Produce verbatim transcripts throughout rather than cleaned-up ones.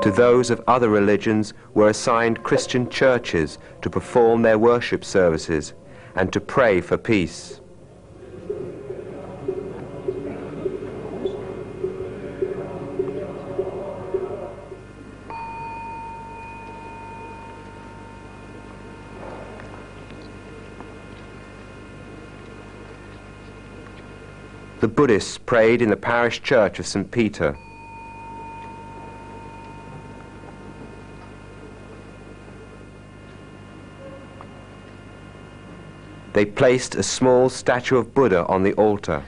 To those of other religions were assigned Christian churches to perform their worship services and to pray for peace. The Buddhists prayed in the parish church of Saint Peter. They placed a small statue of Buddha on the altar.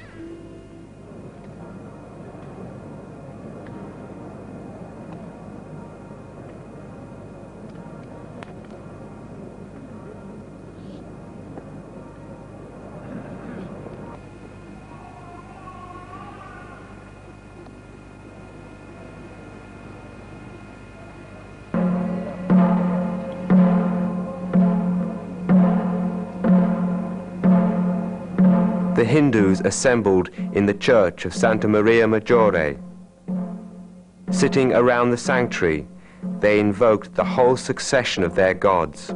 The Hindus assembled in the church of Santa Maria Maggiore. Sitting around the sanctuary, they invoked the whole succession of their gods.